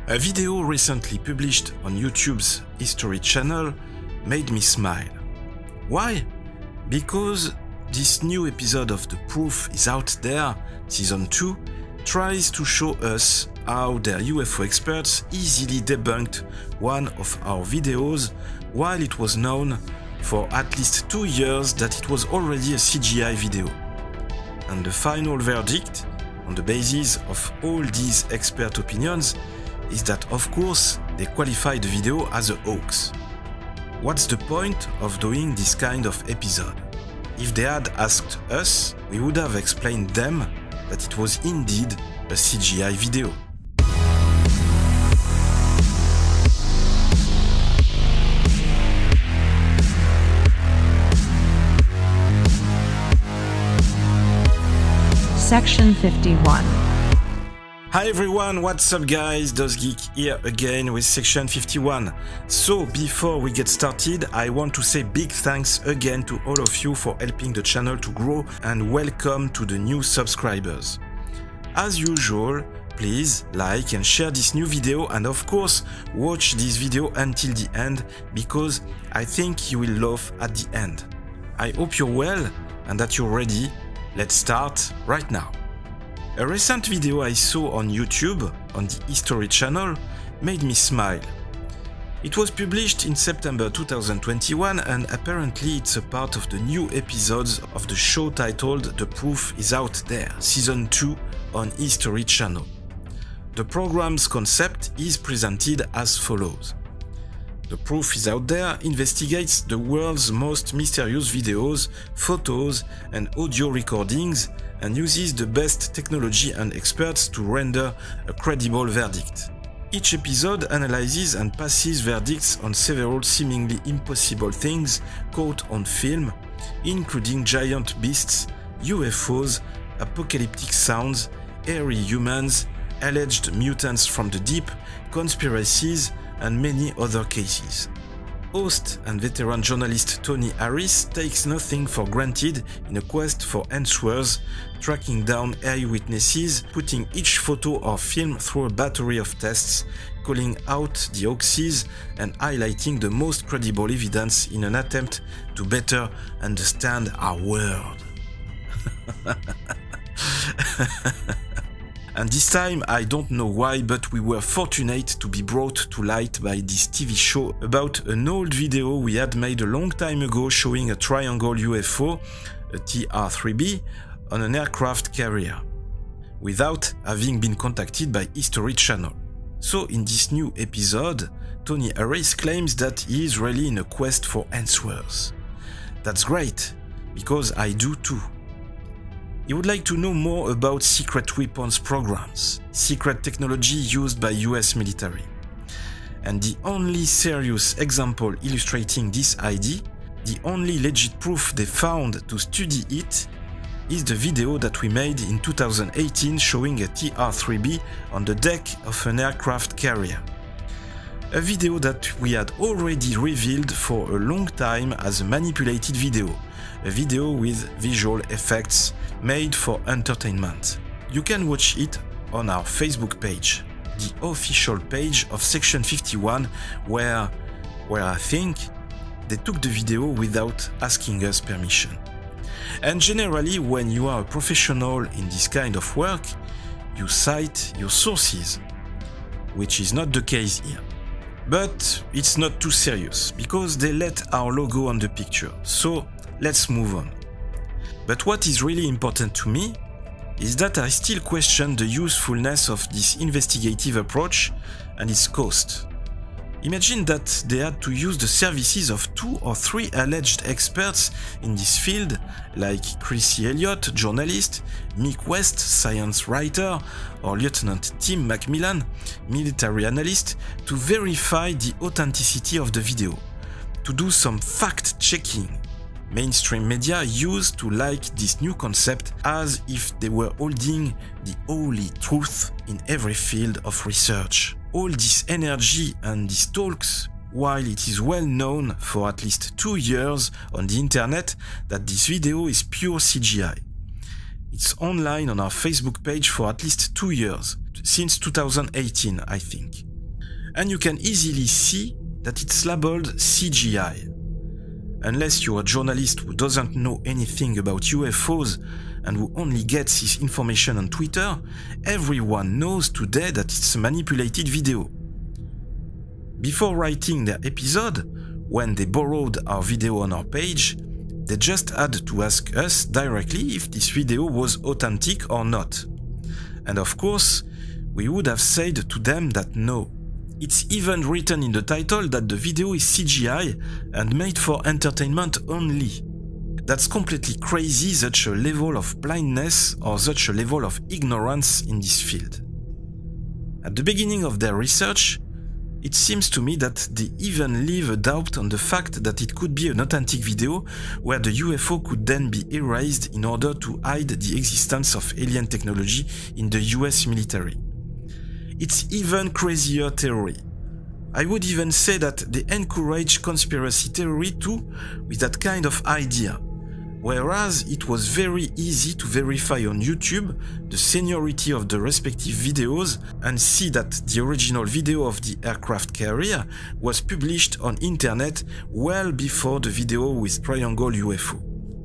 A video recently published on YouTube's History channel made me smile. Why? Because this new episode of The Proof is Out There, Season 2, tries to show us how their UFO experts easily debunked one of our videos while it was known for at least 2 years that it was already a CGI video. And the final verdict, on the basis of all these expert opinions, is that of course they qualify the video as a hoax. What's the point of doing this kind of episode? If they had asked us, we would have explained them that it was indeed a CGI video. Section 51. Hi everyone, what's up guys, DOZgeek here again with Section 51. So before we get started, I want to say big thanks again to all of you for helping the channel to grow and welcome to the new subscribers. As usual, please like and share this new video and of course watch this video until the end because I think you will love at the end. I hope you're well and that you're ready. Let's start right now. A recent video I saw on YouTube, on the History channel, made me smile. It was published in September 2021 and apparently it's a part of the new episodes of the show titled The Proof is Out There, Season 2 on History channel. The program's concept is presented as follows. The Proof is Out There investigates the world's most mysterious videos, photos and audio recordings and uses the best technology and experts to render a credible verdict. Each episode analyzes and passes verdicts on several seemingly impossible things caught on film, including giant beasts, UFOs, apocalyptic sounds, hairy humans, alleged mutants from the deep, conspiracies, and many other cases. Host and veteran journalist Tony Harris takes nothing for granted in a quest for answers, tracking down eyewitnesses, putting each photo or film through a battery of tests, calling out the hoaxes, and highlighting the most credible evidence in an attempt to better understand our world. And this time, I don't know why, but we were fortunate to be brought to light by this TV show about an old video we had made a long time ago showing a triangle UFO, a TR-3B, on an aircraft carrier, without having been contacted by History Channel. So in this new episode, Tony Harris claims that he is really in a quest for answers. That's great, because I do too. He would like to know more about secret weapons programs, secret technology used by US military. And the only serious example illustrating this idea, the only legit proof they found to study it, is the video that we made in 2018 showing a TR-3B on the deck of an aircraft carrier. A video that we had already revealed for a long time as a manipulated video, a video with visual effects made for entertainment. You can watch it on our Facebook page, the official page of Section 51, where I think they took the video without asking us permission. And generally, when you are a professional in this kind of work, you cite your sources, which is not the case here. But it's not too serious, because they let our logo on the picture, so let's move on. But what is really important to me is that I still question the usefulness of this investigative approach and its cost. Imagine that they had to use the services of 2 or 3 alleged experts in this field, like Chrissy Elliott, journalist, Mick West, science writer, or Lieutenant Tim Macmillan, military analyst, to verify the authenticity of the video, to do some fact-checking. Mainstream media used to like this new concept as if they were holding the holy truth in every field of research. All this energy and these talks, while it is well known for at least 2 years on the internet that this video is pure CGI. It's online on our Facebook page for at least 2 years, since 2018 I think. And you can easily see that it's labeled CGI. Unless you're a journalist who doesn't know anything about UFOs and who only gets his information on Twitter, everyone knows today that it's a manipulated video. Before writing their episode, when they borrowed our video on our page, they just had to ask us directly if this video was authentic or not. And of course, we would have said to them that no. It's even written in the title that the video is CGI and made for entertainment only. That's completely crazy, such a level of blindness or such a level of ignorance in this field. At the beginning of their research, it seems to me that they even leave a doubt on the fact that it could be an authentic video where the UFO could then be erased in order to hide the existence of alien technology in the US military. It's even crazier theory. I would even say that they encourage conspiracy theory too with that kind of idea. Whereas it was very easy to verify on YouTube the seniority of the respective videos and see that the original video of the aircraft carrier was published on internet well before the video with Triangle UFO.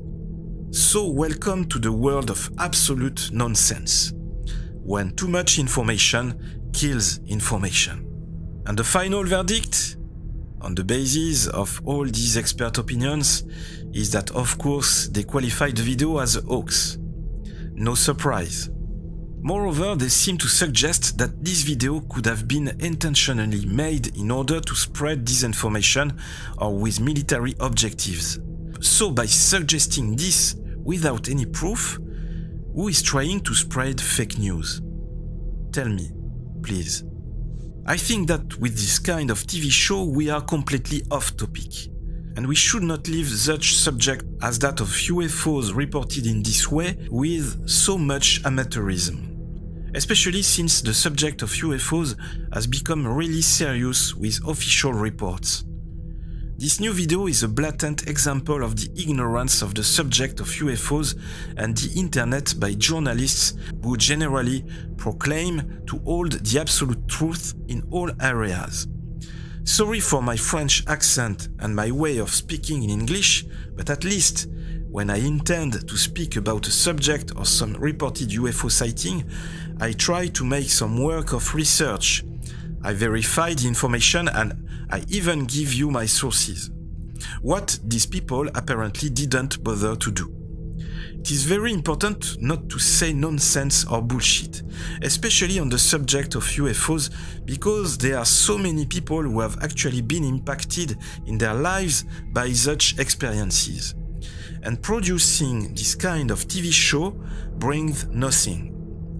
So welcome to the world of absolute nonsense, when too much information kills information. And the final verdict, on the basis of all these expert opinions, is that of course they qualified the video as a hoax. No surprise. Moreover, they seem to suggest that this video could have been intentionally made in order to spread disinformation or with military objectives. So by suggesting this without any proof, who is trying to spread fake news? Tell me, please. I think that with this kind of TV show we are completely off topic, and we should not leave such subject as that of UFOs reported in this way with so much amateurism. Especially since the subject of UFOs has become really serious with official reports. This new video is a blatant example of the ignorance of the subject of UFOs and the internet by journalists who generally proclaim to hold the absolute truth in all areas. Sorry for my French accent and my way of speaking in English, but at least when I intend to speak about a subject or some reported UFO sighting, I try to make some work of research. I verify the information and I even give you my sources. What these people apparently didn't bother to do. It is very important not to say nonsense or bullshit, especially on the subject of UFOs, because there are so many people who have actually been impacted in their lives by such experiences. And producing this kind of TV show brings nothing.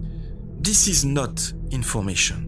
This is not information.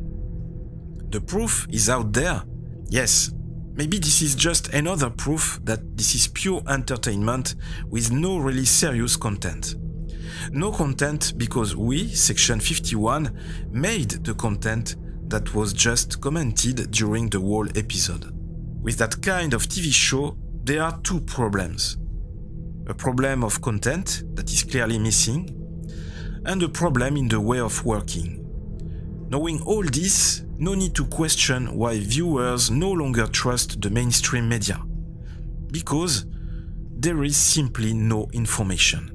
The proof is out there. Yes, maybe this is just another proof that this is pure entertainment with no really serious content. No content because we, Section 51, made the content that was just commented during the whole episode. With that kind of TV show, there are two problems. A problem of content that is clearly missing, and a problem in the way of working. Knowing all this, no need to question why viewers no longer trust the mainstream media. Because there is simply no information.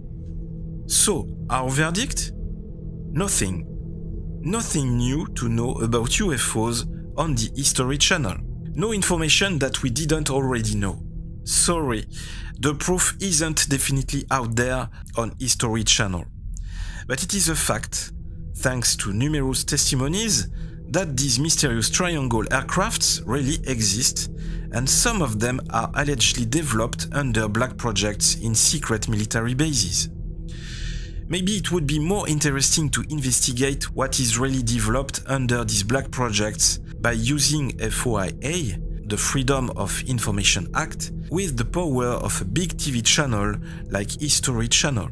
So, our verdict? Nothing. Nothing new to know about UFOs on the History Channel. No information that we didn't already know. Sorry, the proof isn't definitely out there on History Channel. But it is a fact, thanks to numerous testimonies, that these mysterious triangle aircrafts really exist, and some of them are allegedly developed under black projects in secret military bases. Maybe it would be more interesting to investigate what is really developed under these black projects by using FOIA, the Freedom of Information Act, with the power of a big TV channel like History Channel.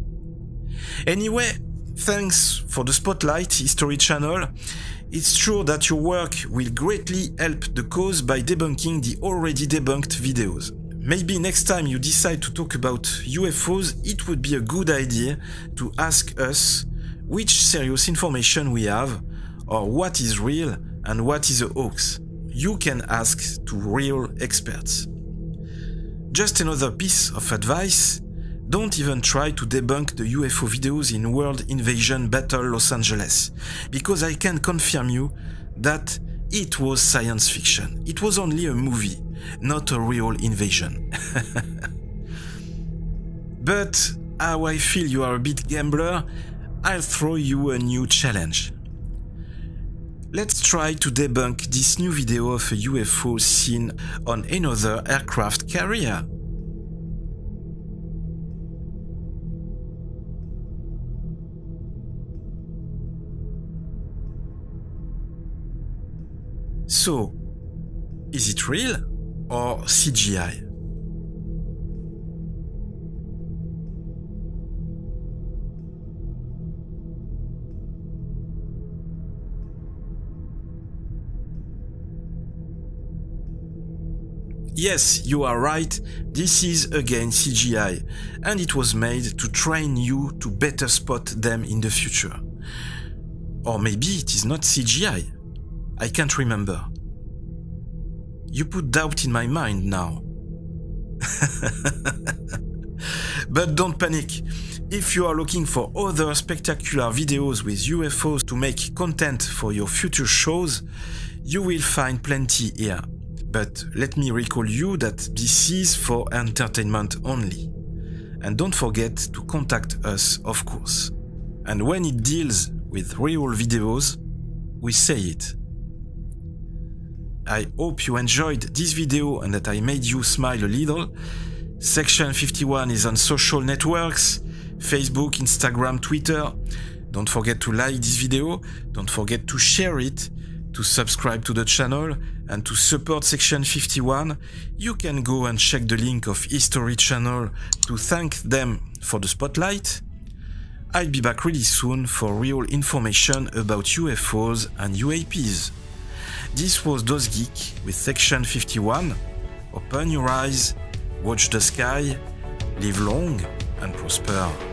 Anyway, thanks for the spotlight, History Channel. It's true that your work will greatly help the cause by debunking the already debunked videos. Maybe next time you decide to talk about UFOs, it would be a good idea to ask us which serious information we have, or what is real And what is a hoax? You can ask to real experts. Just another piece of advice, don't even try to debunk the UFO videos in World Invasion Battle Los Angeles, because I can confirm you that it was science fiction. It was only a movie, not a real invasion. But how I feel you are a bit gambler, I'll throw you a new challenge. Let's try to debunk this new video of a UFO seen on another aircraft carrier. So, is it real or CGI? Yes, you are right, this is again CGI, and it was made to train you to better spot them in the future. Or maybe it is not CGI. I can't remember. You put doubt in my mind now. But don't panic. If you are looking for other spectacular videos with UFOs to make content for your future shows, you will find plenty here. But let me recall you that this is for entertainment only. And don't forget to contact us, of course. And when it deals with real videos, we say it. I hope you enjoyed this video and that I made you smile a little. Section 51 is on social networks, Facebook, Instagram, Twitter. Don't forget to like this video, don't forget to share it, to subscribe to the channel, and to support Section 51, you can go and check the link of History Channel to thank them for the spotlight. I'll be back really soon for real information about UFOs and UAPs. This was DOZgeek with Section 51. Open your eyes, watch the sky, live long and prosper.